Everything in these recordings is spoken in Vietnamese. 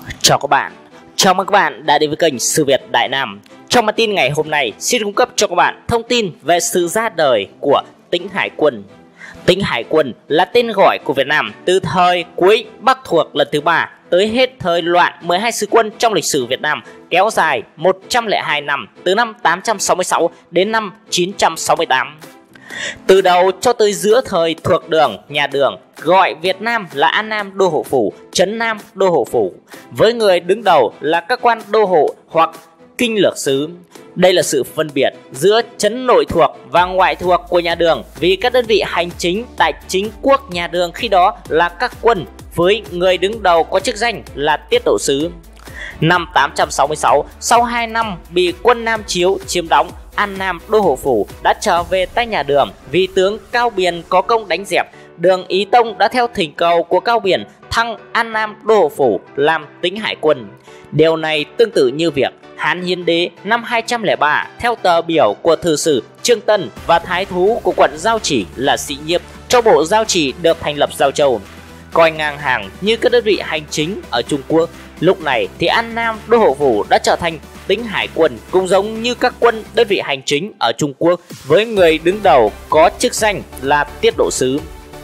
Chào các bạn, chào mừng các bạn đã đến với kênh Sự Việt Đại Nam. Trong bản tin ngày hôm nay, xin cung cấp cho các bạn thông tin về sự ra đời của Tĩnh Hải Quân. Tĩnh Hải Quân là tên gọi của Việt Nam từ thời cuối Bắc thuộc lần thứ 3 tới hết thời loạn 12 sứ quân trong lịch sử Việt Nam, kéo dài 102 năm, từ năm 866 đến năm 968. Từ đầu cho tới giữa thời thuộc Đường, nhà Đường gọi Việt Nam là An Nam Đô Hộ Phủ, Trấn Nam Đô Hộ Phủ, với người đứng đầu là các quan đô hộ hoặc kinh lược sứ. Đây là sự phân biệt giữa trấn nội thuộc và ngoại thuộc của nhà Đường, vì các đơn vị hành chính tại chính quốc nhà Đường khi đó là các quân, với người đứng đầu có chức danh là tiết độ sứ. Năm 866, sau 2 năm bị quân Nam Chiếu chiếm đóng, An Nam Đô Hộ Phủ đã trở về tay nhà Đường vì tướng Cao Biền có công đánh dẹp. Đường Ý Tông đã theo thỉnh cầu của Cao Biền thăng An Nam Đô Hộ Phủ làm Tĩnh Hải Quân. Điều này tương tự như việc Hán Hiến Đế năm 203 theo tờ biểu của thư sử Trương Tân và thái thú của quận Giao Chỉ là Sĩ Nhiếp cho bộ Giao Chỉ được thành lập Giao Châu, coi ngang hàng như các đơn vị hành chính ở Trung Quốc. Lúc này thì An Nam Đô Hộ Phủ đã trở thành Tĩnh Hải Quân, cũng giống như các quân đơn vị hành chính ở Trung Quốc, với người đứng đầu có chức danh là tiết độ sứ.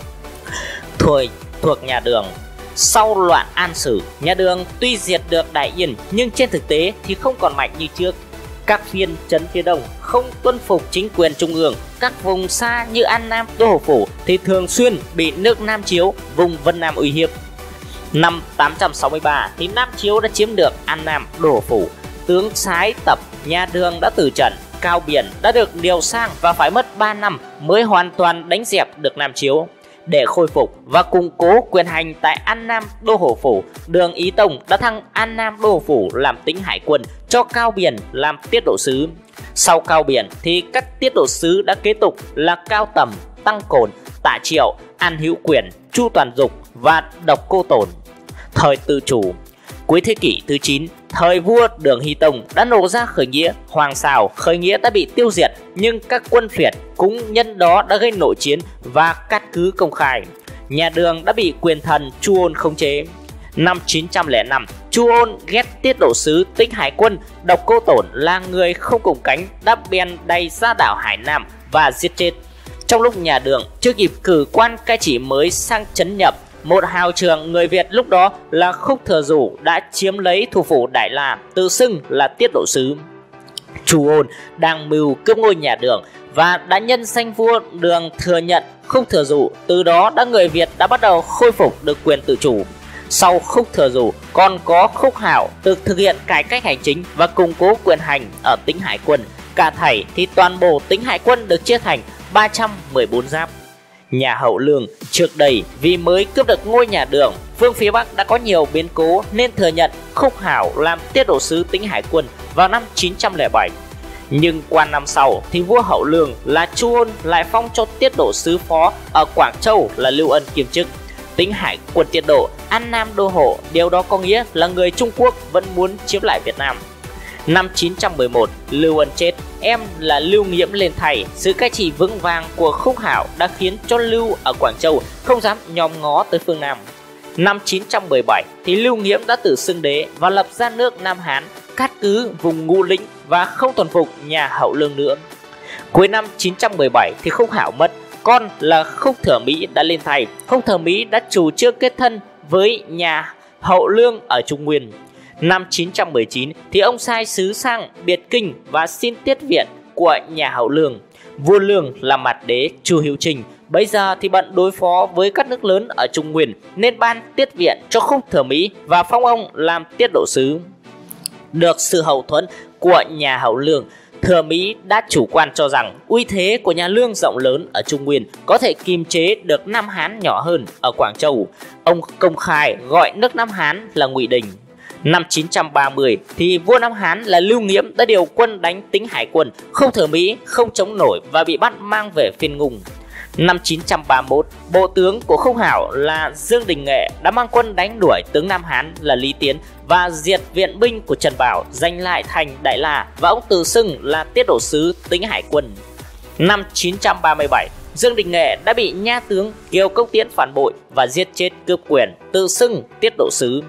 Thuộc nhà Đường. Sau loạn An Sử, nhà Đường tuy diệt được Đại Yên nhưng trên thực tế thì không còn mạnh như trước. Các phiên trấn phía đông không tuân phục chính quyền trung ương. Các vùng xa như An Nam Đô Hộ Phủ thì thường xuyên bị nước Nam Chiếu vùng Vân Nam uy hiếp. Năm 863 thì Nam Chiếu đã chiếm được An Nam Đô Hộ Phủ. Tướng Sái Tập nhà Đường đã từ trận, Cao Biền đã được điều sang và phải mất 3 năm mới hoàn toàn đánh dẹp được Nam Chiếu. Để khôi phục và củng cố quyền hành tại An Nam Đô Hộ Phủ, Đường Ý Tông đã thăng An Nam Đô Hộ Phủ làm Tĩnh Hải Quân, cho Cao Biền làm tiết độ sứ. Sau Cao Biền thì các tiết độ sứ đã kế tục là Cao Tầm, Tăng Cổn, Tạ Triệu, An Hữu Quyền, Chu Toàn Dục và Độc Cô Tồn. Thời tự chủ. Cuối thế kỷ thứ 9, thời vua Đường Hy Tông đã nổ ra khởi nghĩa Hoàng Sào. Khởi nghĩa đã bị tiêu diệt, nhưng các quân phiệt cũng nhân đó đã gây nội chiến và cát cứ công khai. Nhà Đường đã bị quyền thần Chu Ôn khống chế. Năm 905, Chu Ôn ghét tiết độ sứ Tĩnh Hải Quân Độc Cô Tổn là người không cùng cánh, đã bèn đày ra đảo Hải Nam và giết chết. Trong lúc nhà Đường chưa kịp cử quan cai trị mới sang trấn Nhậm, một hào trưởng người Việt lúc đó là Khúc Thừa Dụ đã chiếm lấy thủ phủ Đại La, tự xưng là tiết độ sứ. Chu Ôn đang mưu cướp ngôi nhà Đường và đã nhân danh vua Đường thừa nhận Khúc Thừa Dụ. Từ đó người Việt đã bắt đầu khôi phục được quyền tự chủ. Sau Khúc Thừa Dụ còn có Khúc Hạo thực hiện cải cách hành chính và củng cố quyền hành ở Tĩnh Hải Quân. Cả thảy thì toàn bộ Tĩnh Hải Quân được chia thành 314 giáp. Nhà Hậu Lương trước đây vì mới cướp được ngôi nhà Đường, phương phía Bắc đã có nhiều biến cố nên thừa nhận Khúc Hạo làm tiết độ sứ Tĩnh Hải Quân vào năm 907. Nhưng qua năm sau thì vua Hậu Lương là Chu Ôn lại phong cho tiết độ sứ phó ở Quảng Châu là Lưu Ân kiêm chức Tĩnh Hải Quân tiết độ, An Nam Đô Hộ. Điều đó có nghĩa là người Trung Quốc vẫn muốn chiếm lại Việt Nam. Năm 911, Lưu Ân chết, em là Lưu Nghiễm lên thay. Sự cai trị vững vàng của Khúc Hạo đã khiến cho Lưu ở Quảng Châu không dám nhòm ngó tới phương Nam. Năm 917 thì Lưu Nghiễm đã tự xưng đế và lập ra nước Nam Hán, cát cứ vùng Ngũ Lĩnh và không thuần phục nhà Hậu Lương nữa. Cuối năm 917 thì Khúc Hạo mất, con là Khúc Thừa Mỹ đã lên thay. Khúc Thừa Mỹ đã chủ trương kết thân với nhà Hậu Lương ở Trung Nguyên. Năm 919 thì ông sai sứ sang Biệt Kinh và xin tiết viện của nhà Hậu Lương. Vua Lương là mặt đế Chu Hữu Trình bây giờ thì bận đối phó với các nước lớn ở Trung Nguyên nên ban tiết viện cho Khúc Thừa Mỹ và phong ông làm tiết độ sứ. Được sự hậu thuẫn của nhà Hậu Lương, Thừa Mỹ đã chủ quan cho rằng uy thế của nhà Lương rộng lớn ở Trung Nguyên có thể kiềm chế được Nam Hán nhỏ hơn ở Quảng Châu. Ông công khai gọi nước Nam Hán là Ngụy Đình. Năm 930 thì vua Nam Hán là Lưu Nghiễm đã điều quân đánh Tĩnh Hải Quân. Khúc Thừa Mỹ không chống nổi và bị bắt mang về Phiên Ngùng. Năm 931, bộ tướng của Khúc Hạo là Dương Đình Nghệ đã mang quân đánh đuổi tướng Nam Hán là Lý Tiến và diệt viện binh của Trần Bảo, giành lại thành Đại La, và ông tự xưng là tiết độ sứ Tĩnh Hải Quân. Năm 937, Dương Đình Nghệ đã bị nha tướng Kiều Công Tiễn phản bội và giết chết cướp quyền, tự xưng tiết độ sứ.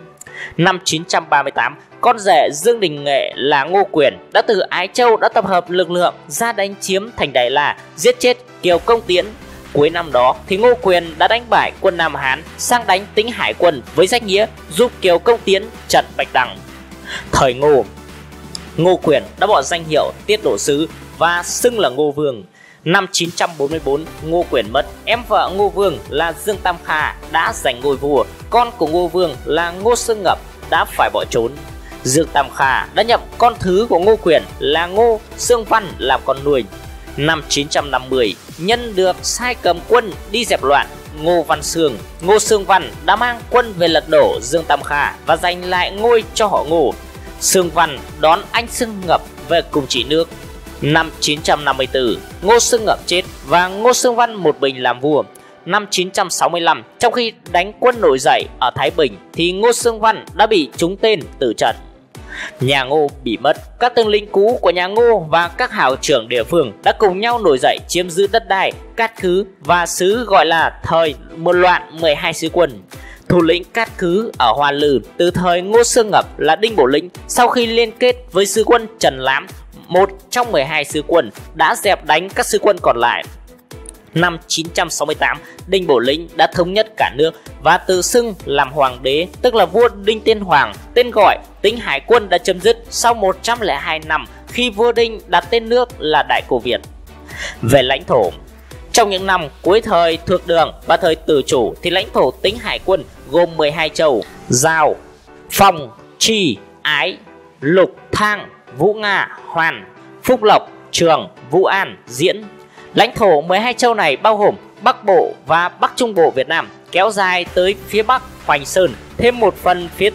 Năm 938, con rể Dương Đình Nghệ là Ngô Quyền đã từ Ái Châu đã tập hợp lực lượng ra đánh chiếm thành Đại La, giết chết Kiều Công Tiễn. Cuối năm đó thì Ngô Quyền đã đánh bại quân Nam Hán sang đánh Tĩnh Hải quân với danh nghĩa giúp Kiều Công Tiễn trận Bạch Đằng. Thời Ngô, Ngô Quyền đã bỏ danh hiệu Tiết Độ Sứ và xưng là Ngô Vương. Năm 944, Ngô Quyền mất, em vợ Ngô Vương là Dương Tam Kha đã giành ngôi vua, con của Ngô Vương là Ngô Xương Ngập đã phải bỏ trốn. Dương Tam Kha đã nhậm con thứ của Ngô Quyền là Ngô Xương Văn làm con nuôi. Năm 950, nhân được sai cầm quân đi dẹp loạn Ngô Xương Văn đã mang quân về lật đổ Dương Tam Kha và giành lại ngôi cho họ Ngô. Xương Văn đón anh Xương Ngập về cùng trị nước. Năm 954, Ngô Xương Ngập chết và Ngô Xương Văn một mình làm vua. Năm 965, trong khi đánh quân nổi dậy ở Thái Bình thì Ngô Xương Văn đã bị trúng tên tử trận. Nhà Ngô bị mất, các tướng lĩnh cũ của nhà Ngô và các hào trưởng địa phương đã cùng nhau nổi dậy chiếm giữ đất đai, Cát Khứ và xứ gọi là thời một loạn 12 sứ quân. Thủ lĩnh Cát Khứ ở Hoa Lư từ thời Ngô Xương Ngập là Đinh Bộ Lĩnh, sau khi liên kết với sứ quân Trần Lám, một trong 12 sứ quân, đã dẹp đánh các sứ quân còn lại. Năm 968, Đinh Bộ Lĩnh đã thống nhất cả nước và tự xưng làm hoàng đế, tức là vua Đinh Tiên Hoàng. Tên gọi Tĩnh Hải quân đã chấm dứt sau 102 năm khi vua Đinh đặt tên nước là Đại Cổ Việt. Về lãnh thổ, trong những năm cuối thời Thược Đường và thời Từ Chủ thì lãnh thổ Tĩnh Hải quân gồm 12 châu: Giao, Phong, Tri, Ái, Lục, Thang, Vũ Nga, Hoàn, Phúc Lộc, Trường, Vũ An, Diễn. Lãnh thổ 12 châu này bao gồm Bắc Bộ và Bắc Trung Bộ Việt Nam, kéo dài tới phía Bắc Hoành Sơn, thêm một phần phía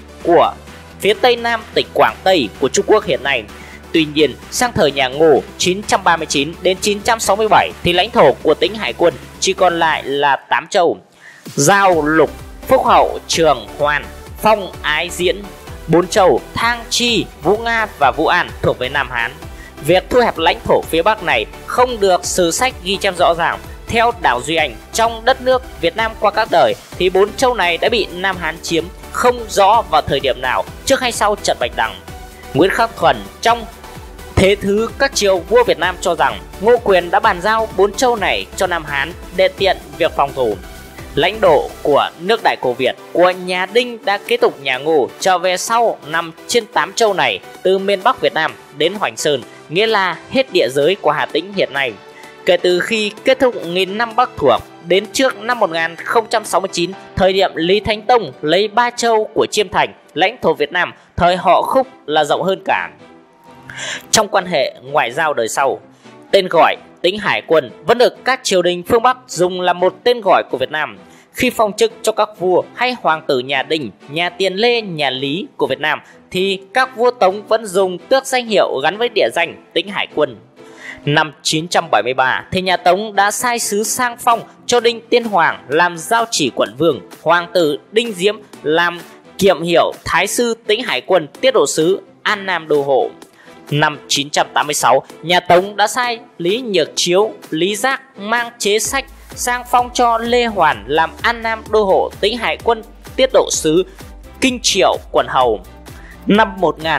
Tây Nam tỉnh Quảng Tây của Trung Quốc hiện nay. Tuy nhiên, sang thời nhà Ngô 939 đến 967 thì lãnh thổ của Tĩnh Hải quân chỉ còn lại là 8 châu: Giao, Lục, Phúc Hậu, Trường, Hoàn, Phong, Ái, Diễn. 4 châu Thang, Tri, Vũ Nga và Vũ An thuộc về Nam Hán. Việc thu hẹp lãnh thổ phía Bắc này không được sử sách ghi chép rõ ràng. Theo Đào Duy Anh, trong đất nước Việt Nam qua các đời thì 4 châu này đã bị Nam Hán chiếm, không rõ vào thời điểm nào, trước hay sau trận Bạch Đằng. Nguyễn Khắc Thuần trong Thế Thứ Các Triều Vua Việt Nam cho rằng Ngô Quyền đã bàn giao 4 châu này cho Nam Hán để tiện việc phòng thủ. Lãnh thổ của nước Đại Cổ Việt của nhà Đinh đã kế tục nhà Ngô trở về sau nằm trên 8 châu này, từ miền Bắc Việt Nam đến Hoành Sơn, nghĩa là hết địa giới của Hà Tĩnh hiện nay. Kể từ khi kết thúc nghìn năm Bắc thuộc đến trước năm 1069, thời điểm Lý Thánh Tông lấy 3 châu của Chiêm Thành, lãnh thổ Việt Nam thời họ Khúc là rộng hơn cả. Trong quan hệ ngoại giao đời sau, tên gọi Tĩnh Hải quân vẫn được các triều đình phương Bắc dùng là một tên gọi của Việt Nam. Khi phong chức cho các vua hay hoàng tử nhà Đinh, nhà Tiền Lê, nhà Lý của Việt Nam thì các vua Tống vẫn dùng tước danh hiệu gắn với địa danh Tĩnh Hải quân. Năm 973 thì nhà Tống đã sai sứ sang phong cho Đinh Tiên Hoàng làm giao chỉ quận vương, hoàng tử Đinh Diễm làm kiệm hiệu thái sư Tĩnh Hải quân, tiết độ sứ An Nam đô hộ. Năm 986, nhà Tống đã sai Lý Nhược Chiếu, Lý Giác mang chế sách sang phong cho Lê Hoàn làm An Nam đô hộ, Tĩnh Hải quân, tiết độ sứ Kinh Triệu quận hầu. Năm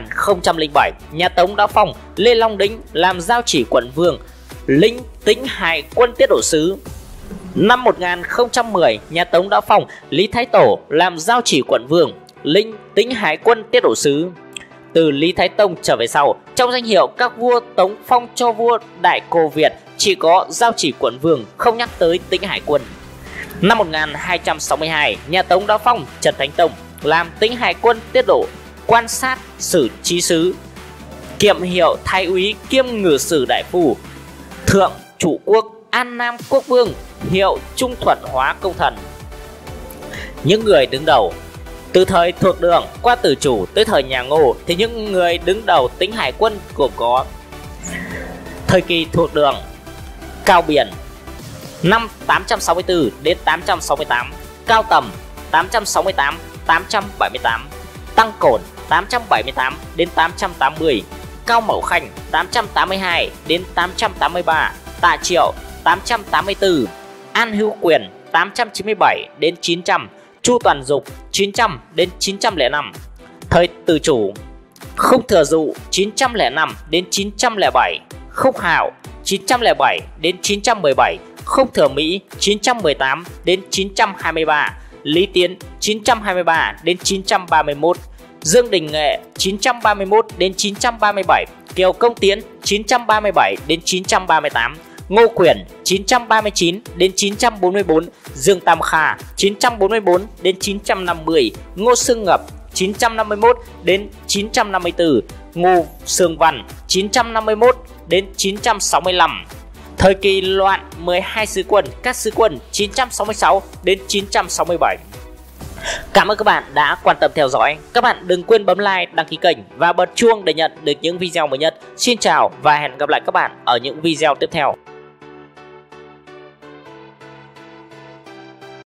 1007, nhà Tống đã phong Lê Long Đĩnh làm giao chỉ quận vương, lĩnh Tĩnh Hải quân, tiết độ sứ. Năm 1010, nhà Tống đã phong Lý Thái Tổ làm giao chỉ quận vương, lĩnh Tĩnh Hải quân, tiết độ sứ. Từ Lý Thái Tông trở về sau, trong danh hiệu các vua Tống phong cho vua Đại Cổ Việt chỉ có giao chỉ quận vương, không nhắc tới Tĩnh Hải quân. Năm 1262, nhà Tống đã phong Trần Thánh Tông làm Tĩnh Hải quân, tiết độ quan sát sử trí sứ, kiệm hiệu thái úy kiêm ngự sử đại phu, thượng chủ quốc, An Nam quốc vương, hiệu Trung Thuận Hóa công thần. Những người đứng đầu từ thời Thược Đường qua Từ Chủ tới thời nhà Ngô thì những người đứng đầu Tĩnh Hải quân gồm có: thời kỳ Thược Đường, Cao Biển năm 864 đến 868, Cao Tầm 868-878, Tăng Cổn 878 đến 880, Cao Mậu Khanh 882 đến 883, Tạ Triệu 884, An Hữu Quyền 897 đến 900, Chu Toàn Dục 900 đến 905. Thời Từ Chủ: Khúc Thừa Dụ 905 đến 907, Khúc Hạo 907 đến 917, Khúc Thừa Mỹ 918 đến 923, Lý Tiến 923 đến 931, Dương Đình Nghệ 931 đến 937, Kiều Công Tiến 937 đến 938, Ngô Quyền 939 đến 944, Dương Tam Kha 944 đến 950, Ngô Xương Ngập 951 đến 954, Ngô Sương Văn 951 đến 965. Thời kỳ loạn 12 sứ quân, các sứ quân 966 đến 967. Cảm ơn các bạn đã quan tâm theo dõi. Các bạn đừng quên bấm like, đăng ký kênh và bật chuông để nhận được những video mới nhất. Xin chào và hẹn gặp lại các bạn ở những video tiếp theo.